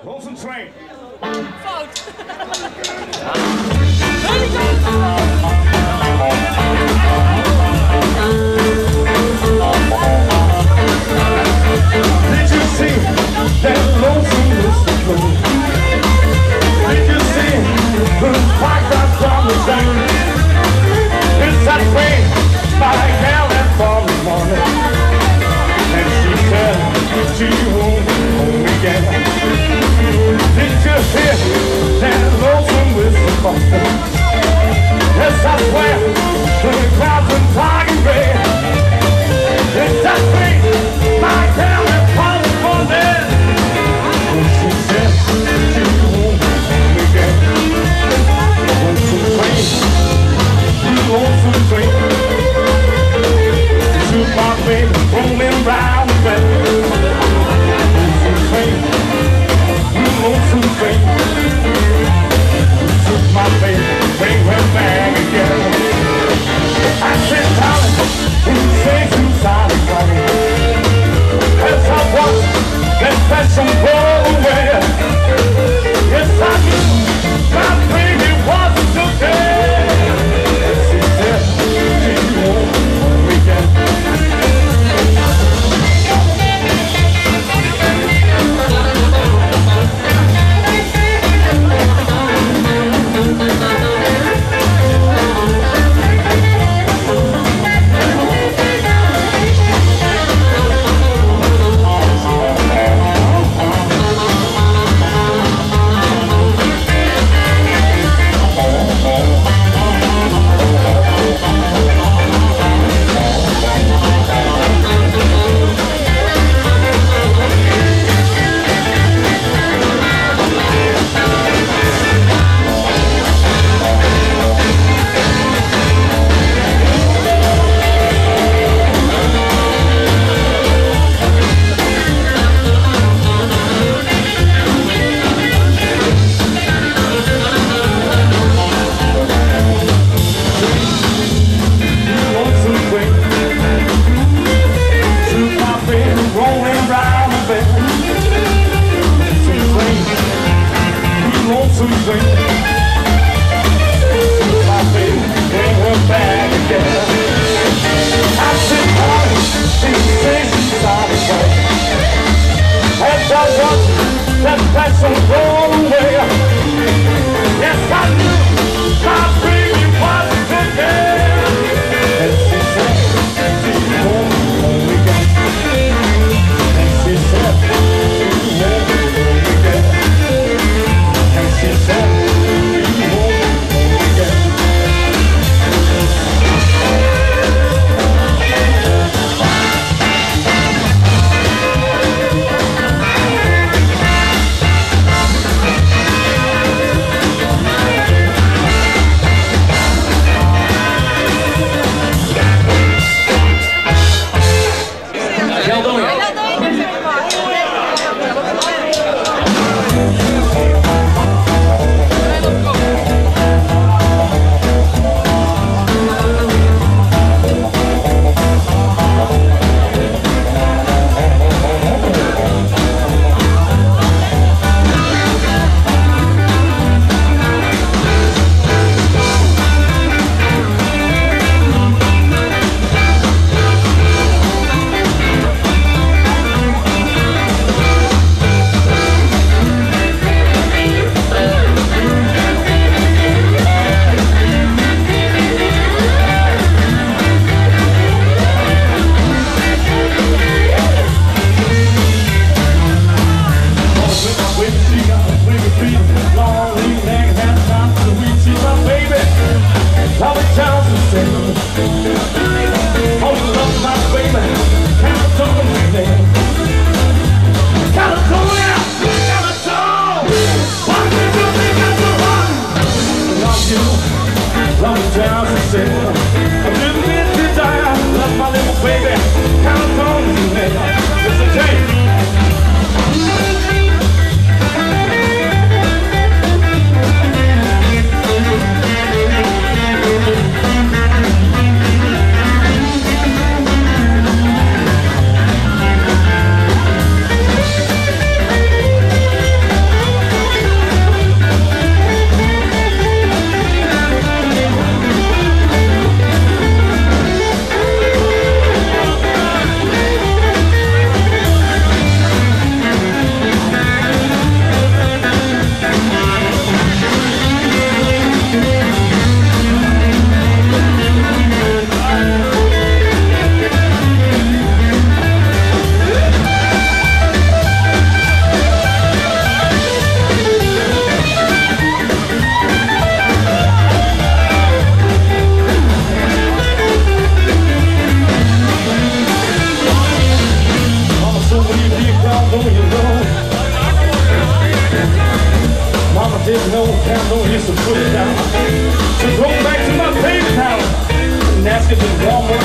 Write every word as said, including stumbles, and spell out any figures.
Lonesome train. Fout. Did you see that lonesome Mister Pleun? Did you see the spike that from the sun? It's that train by hell and from the morning. And she said she won't home again. Did you hear that lonesome Mister Pleun? Yes, I swear the clouds and target red. It's that train by hell and from the morning. And she said she won't home again. Lonesome train, lonesome train. Shoot my baby, rolling round the bend. Lonesome train, lonesome train. Shoot my baby, bring her back again. I said, darling, who says you sorry, sorry? As I watch that passion blow away. Yes, I knew my baby wasn't today. And she said, she won't home again. just to put it down. To go back to my baby town and ask if it's warm or